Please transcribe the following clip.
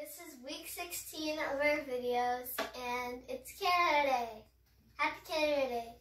This is week 16 of our videos, and it's Canada Day. Happy Canada Day.